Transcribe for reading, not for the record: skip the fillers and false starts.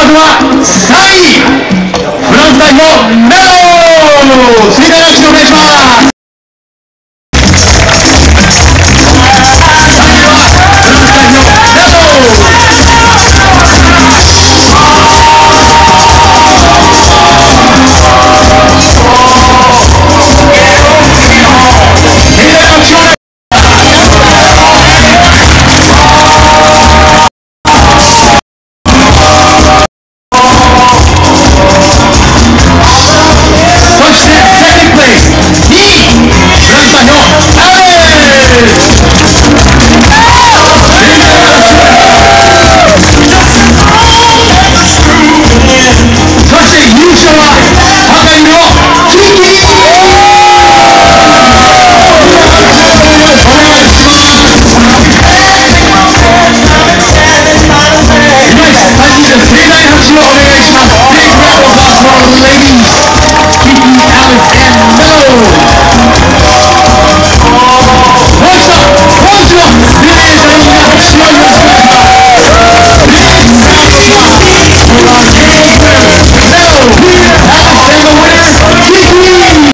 のは3位フランス代表メロスリーダーラッシュお願いします。お願いします。Big round of applause for the ladies.